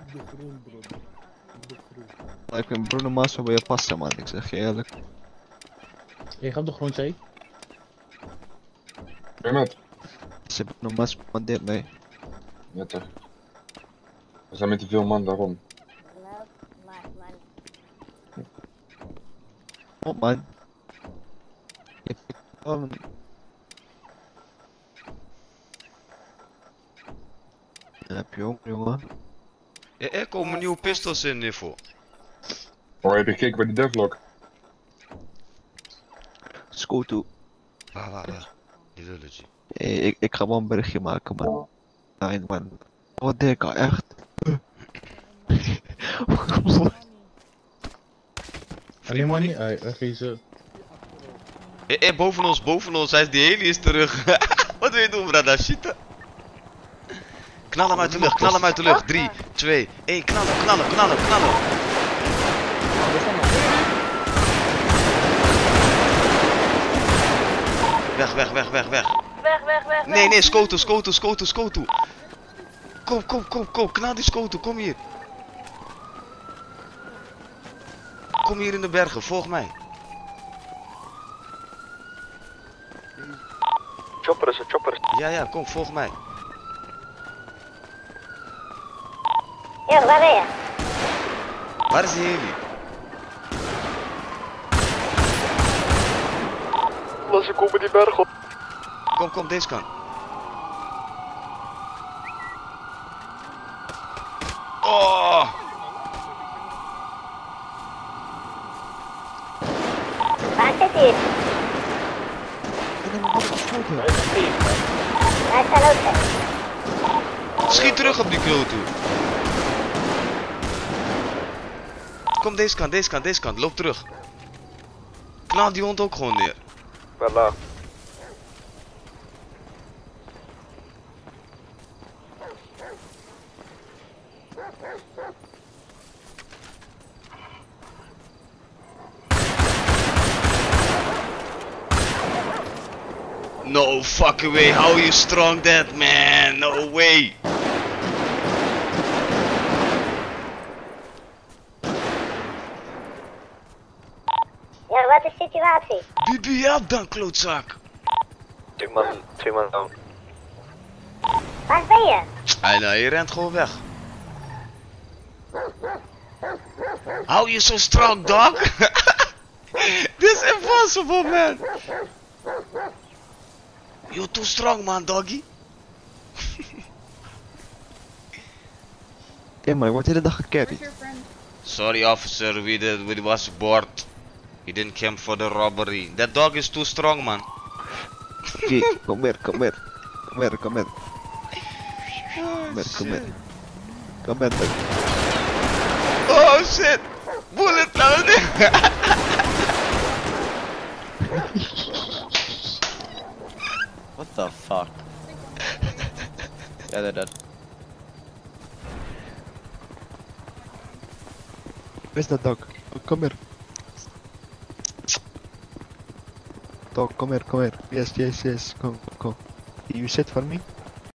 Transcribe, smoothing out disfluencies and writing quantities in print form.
de grond, bro. Op de grond. Ik ben Bruno Mars wil je passen, man. Ik zeg je eerlijk. Je gaat op de grond, Zee? Ben je met? Ze Bruno Mars commandeert mee. Ja toch. We zijn met te veel man daarom. Oh man. Je hebt gewoon... Dan heb je ook, jongen. Er komen nieuwe pistols in, Niffo. Oh, heb je gekeken bij de devlog? Scooter. Waar. Die lullen, G. Hey, ik ga wel een berichtje maken, man. Nee, man. Wat denk ik echt? Free money? Deze. Boven ons, hij is die heli is terug. Wat wil je doen, brada? Shit. Knal hem uit de lucht, 3, 2, 1, knallen. Weg. Nee, Scoto. Kom, knal die Scoto, kom hier. Kom hier in de bergen, volg mij. Chopper. Ja, kom, volg mij. Ja, waar ben je? Waar is die heli? Laat ze komen die berg op. Kom, deze kant. Oh! Waar zit hij? Hij staat ook. Schiet terug op die kloot toe. Kom deze kant, loop terug. Knal die hond ook gewoon neer. Wel laag. No fucking way, how you strong that man? No way. Ja, wat is de situatie? Bibi, help dan, klootzak. Twee man down. Waar ben je? Nou, je rent gewoon weg. How you so strong, dog? This is impossible, man. You're too strong, man, doggy. Ja, maar ik word de hele dag gecarried. Sorry, officer, we was bored. He didn't come for the robbery. That dog is too strong, man. Oké, kom hier. Kom hier, dog. Oh shit! Bullet down. What the fuck? Yeah, they're dead. Where's that dog? Oh, come here. Dog, come here. Yes. Come. You sit for me?